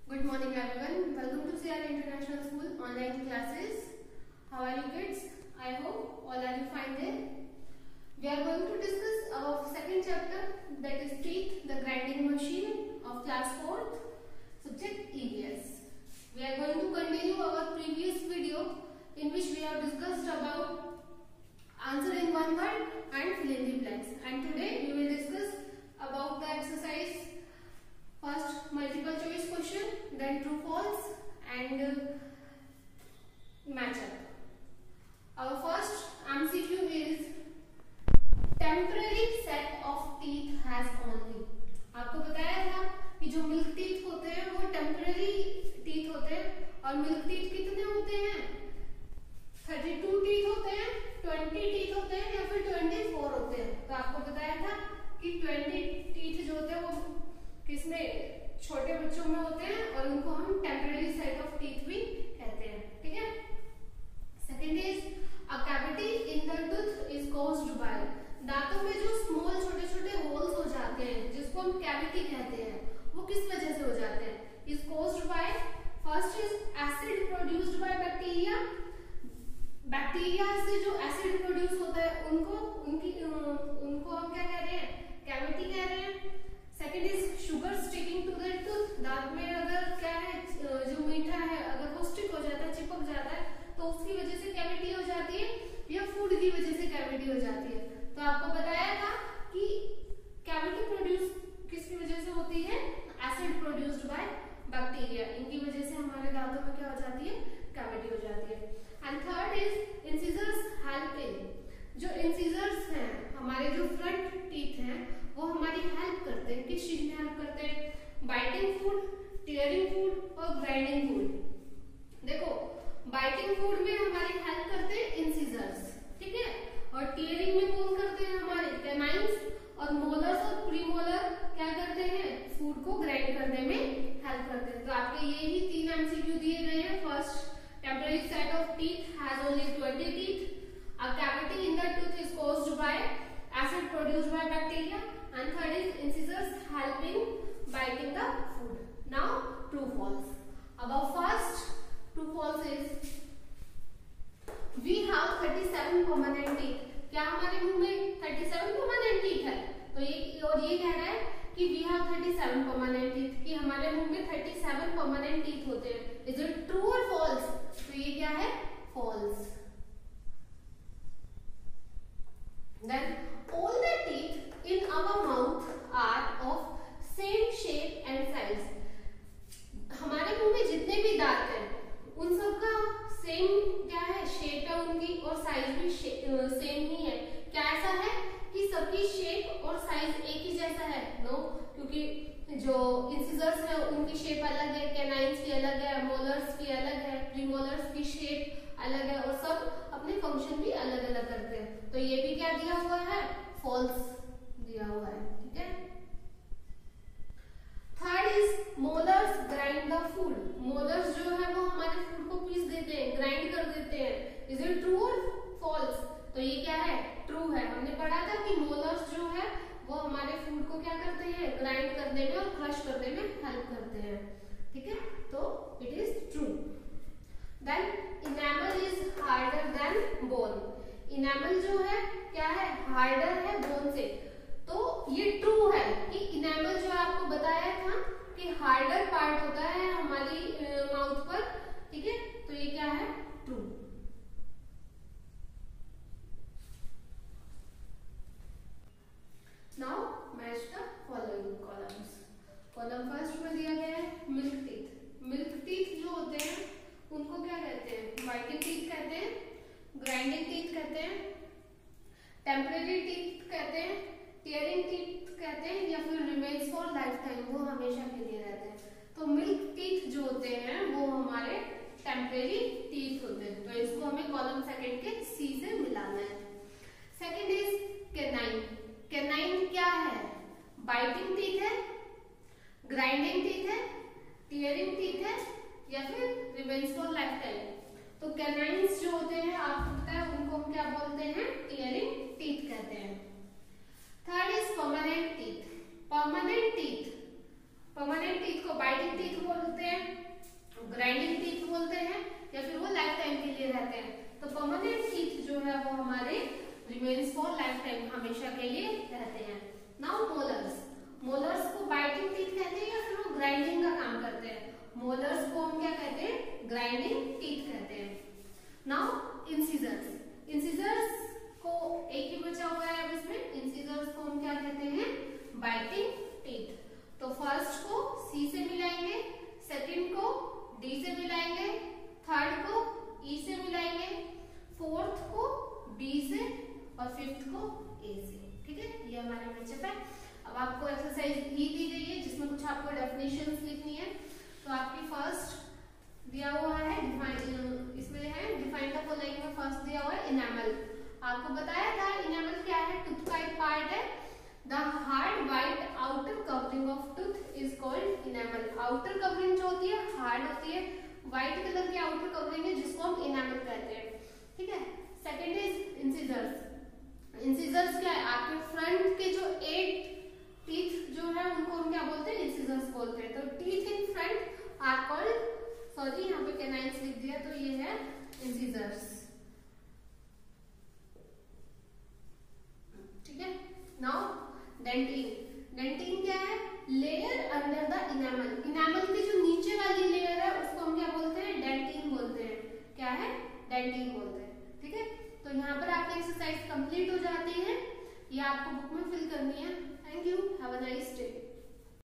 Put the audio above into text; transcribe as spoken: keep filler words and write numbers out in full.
Good morning everyone. Welcome to C R International School online classes. How are you kids? I hope all are you fine there. We are going to discuss our second chapter, that is teeth, the grinding machine of class fourth, subject E V S. We are going to continue our previous video in which we have discussed about answer in one word and fill in the blanks. And today we will discuss about the exercise. First multiple choice question, then true false and uh, match up. Our first M C Q is temporary set of teeth has only. आपको बताया था कि जो milk teeth होते हैं वो temporary teeth होते हैं और मिल्क टीथ कितने होते हैं? बत्तीस टीथ होते हैं, बीस टीथ होते हैं या फिर चौबीस होते हैं। तो आपको बताया था कि बीस टीथ जो होते हैं वो किसमें छोटे बच्चों में होते हैं और उनको हम टेम्पररी सेट ऑफ टीथ भी कहते हैं। ठीक है। Second is a cavity in the tooth is caused by, दांतों में जो स्मॉल छोटे छोटे होल्स हो जाते हैं जिसको हम कैविटी कहते हैं वो किस वजह से हो जाते हैं? Is caused by, first is acid produced by bacteria, bacteria से जो एसिड प्रोड्यूस होता है उनको उनकी उनको हम क्या कह रहे हैं? कैविटी कह रहे हैं। Second is sugar sticking to the tooth, दांत में अगर क्या है जो मीठा है अगर वो स्टिक हो जाता है, चिपक जाता है तो उसकी वजह से कैविटी हो जाती है या फूड की वजह से कैविटी हो जाती है। तो आपको बताया था कि कैविटी प्रोड्यूस किसकी वजह से होती है? एसिड प्रोड्यूस्ड बाय बैक्टीरिया, इनकी वजह से हमारे दांतों में क्या हो जाती है? कैविटी हो जाती है। And third is incisors help in, जो इंसिजर्स हैं हमारे जो फ्रंट टीथ हैं वो हमारी हेल्प करते हैं। किस चीज में हेल्प करते हैं? बाइटिंग फूड, टीयरिंग फूड और ग्राइंडिंग फूड। देखो बाइटिंग फूड में हमारी हेल्प करते हैं इंसिजर्स, ठीक है, और टीयरिंग में कौन करते हैं? हमारे कैनाइन्स, और मोलर्स और प्रीमोलर क्या करते हैं? फूड को ग्राइंड करने में हेल्प करते हैं। तो आपके ये ही तीन एमसीक्यू दिए गए हैं। First, temporary set of teeth has only twenty teeth, a cavity in the tooth is caused by acid produced by bacteria, and third is incisors help in biting the food. Now true false. Our first true false is we have thirty-seven permanent teeth. क्या हमारे मुंह में thirty-seven permanent teeth है? तो ये और ये कह रहा है कि we have thirty-seven permanent teeth, कि हमारे मुंह में thirty-seven permanent teeth होते हैं। Is it true or false? तो ये क्या है? False. Then all the teeth in our mouth are of same shape and size. हमारे मुंह में जितने भी दांत हैं उन सब का सेम क्या है? शेप है उनकी और साइज भी सेम ही है। क्या ऐसा है कि सबकी शेप और साइज एक ही जैसा है? नो no, क्योंकि जो इंसिजर्स है उनकी शेप अलग है, कैनाइन्स की अलग है, मोलर्स की अलग है, प्रीमोलर्स की शेप अलग है और सब अपने फंक्शन भी अलग अलग करते हैं। तो ये भी क्या दिया हुआ है? फॉल्स दिया हुआ है। ठीक है। Third is molars grind the food, molars जो है वो हमारे फूड को पीस देते हैं, ग्राइंड कर देते हैं। इज इट ट्रू और फॉल्स? तो ये क्या है? ट्रू है। हमने पढ़ा था कि मोलर्स जो है वो हमारे फूड को क्या करते हैं? ग्राइंड करने में और क्रश करने में हेल्प करते हैं। ठीक है, तो it is true. Then enamel is harder than bone. Enamel जो है क्या है? हार्डर है बोन से। तो ये ट्रू है कि enamel जो आपको बताया था कि हार्डर पार्ट होता है हमारी माउथ पर, ठीक है, तो ये क्या है? True. Now match the following columns. Column first में दिया गया है मिल्क टीथ। मिल्क टीथ जो होते हैं उनको क्या कहते हैं? बाइटिंग टीथ कहते हैं, ग्राइंडिंग टीथ कहते हैं, टेम्पररी टीथ कहते हैं, टीयरिंग टीथ कहते हैं, या फिर रिमेन्स फॉर लाइफ टाइम, वो हमेशा के लिए रहते हैं। तो मिल्क टीथ जो होते हैं वो हमारे टेम्पररी टीथ होते हैं। तो इसको हमें कॉलम सेकंड के सी से मिलाना है। Second is canine. कैनाइन क्या है? बाइटिंग टीथ है, ग्राइंडिंग टीथ है, टीयरिंग टीथ है या फिर रिमेन्स फॉर लाइफ टाइम। तो कैनाइन्स जो होते हैं आपको पता है उनको हम क्या बोलते हैं? टीयरिंग टीथ कहते हैं। Third is permanent teeth. Permanent teeth, permanent teeth को बाइटिंग टीथ बोलते हैं, हमेशा के लिए रहते हैं। नाउ मोलर्स, मोलर्स को बाइटिंग टीथ कहते हैं या फिर वो ग्राइंडिंग का काम करते हैं? मोलर्स को हम क्या कहते हैं? ग्राइंडिंग टीथ कहते हैं। नाउ इंसिजर्स, इंसिजर्स को एक ही बचा हुआ है अब इसमें, इंसिजर्स को हम क्या कहते हैं? Biting teeth. तो फर्स्ट को सी से मिलाएंगे, सेकंड को डी से मिलाएंगे, थर्ड को ई से मिलाएंगे, फोर्थ को बी से और फिफ्थ को ए से। ठीक है, ये हमारे मिक्सचर है। अब आपको एक्सरसाइज ही दी गई है जिसमें कुछ आपको डेफिनेशंस लिखनी है। तो आपकी फर्स्ट दिया हुआ है डिफाइन, इसमें है डिफाइन द फॉलोइंग में फर्स्ट दिया हुआ है इनेमल। आपको बताया था इनेमल क्या है? टूथ का एक पार्ट है। The hard white outer covering of tooth is called enamel. Outer covering जो होती है हार्ड होती है, व्हाइट कलर की आउटर कवरिंग है जिसको हम इनेमल कहते हैं। ठीक है, सेकेंड इज इंसिजर्स। इंसिजर्स क्या है? आपके फ्रंट के जो एट टीथ जो है उनको हम क्या बोलते हैं? इंसिजर्स बोलते हैं। तो teeth in front are called, sorry यहाँ पे कैनाइन्स लिख दिया, तो ये